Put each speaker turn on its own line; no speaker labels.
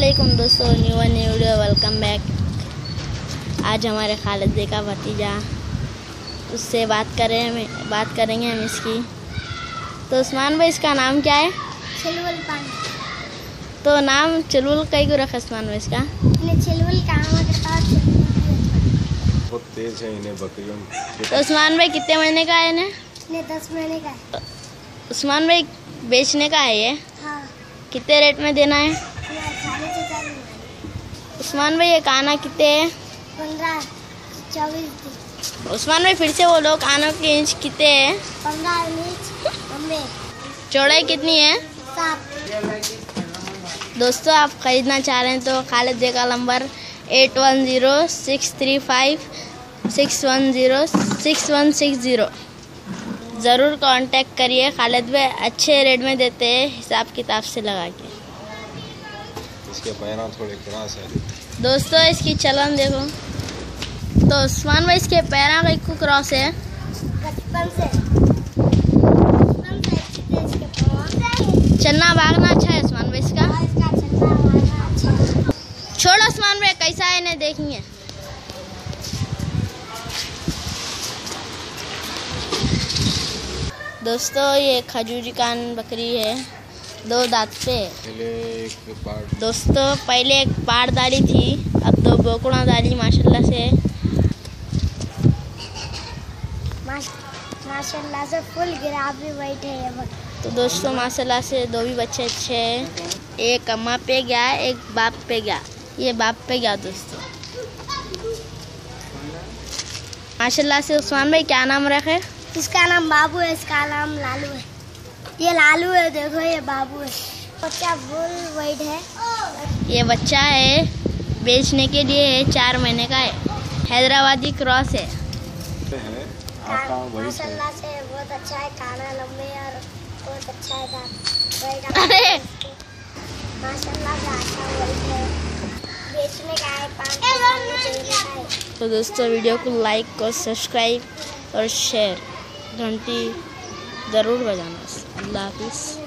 अस्सलामुअलैकुम दोस्तों, new video welcome back. आज हमारे खालिद का भतीजा, उससे बात करेंगे हम इसकी। तो उस्मान भाई, इसका नाम क्या है?
चिलवल पानी।
तो नाम चिलवल कई को रखा उस्मान भाई इसका?
चिलवल
बहुत तेज है इन्हें बकरियों।
तो उस्मान भाई कितने महीने का है इन्हें?
10 महीने का है।
उस्मान भाई बेचने का है ये?
हाँ।
कितने रेट में देना है? उस्मान भाई ये काना कितने है?
15-24।
उस्मान भाई फिर से बोलो, कानों के इंच कितने है?
15 इंच।
चौड़ाई कितनी है?
7।
दोस्तों, आप खरीदना चाह रहे हैं तो खालिद का नंबर 810635610610 ज़रूर कांटेक्ट करिए। खालिद भाई अच्छे रेट में देते हैं, हिसाब किताब से लगा के।
इसके पैर थोड़े क्रॉस है
दोस्तों, इसकी चलन देखो। तो उस्मान भाई इसके पैरों का एक क्रॉस है।
बचपन से
चलना भागना अच्छा है उस्मान भाई इसका। छोड़ो उस्मान भाई, कैसा है इन्हें देखेंगे। दोस्तों, ये खजूरी कान बकरी है, 2 दांत पे है। दोस्तों, पहले एक पारदारी थी, अब 2 बोकड़ा दारी माशाल्लाह से।
माशाल्लाह से फुल गिरावी बैठे है।
तो दोस्तों, माशाल्लाह से 2 भी बच्चे अच्छे हैं। एक अम्मा पे गया, एक बाप पे गया। ये बाप पे गया दोस्तों। माशाल्लाह से। उस्मान भाई क्या नाम रखे?
इसका नाम बाबू है, इसका नाम लालू है। ये लालू है, देखो ये बाबू है। बच्चा फुल वाइट है।
ये बच्चा है, बेचने के लिए है, 4 महीने का है, हैदराबादी क्रॉस है।
माशाल्लाह से बहुत अच्छा है, काना लंबे और बहुत अच्छा है दांत।
अरे
माशाल्लाह से अच्छा है, बेचने का है, 5 देने का है।
तो दोस्तों, वीडियो को लाइक और सब्सक्राइब और शेयर, घंटी ज़रूर बजाना। अल्लाह हाफिज़।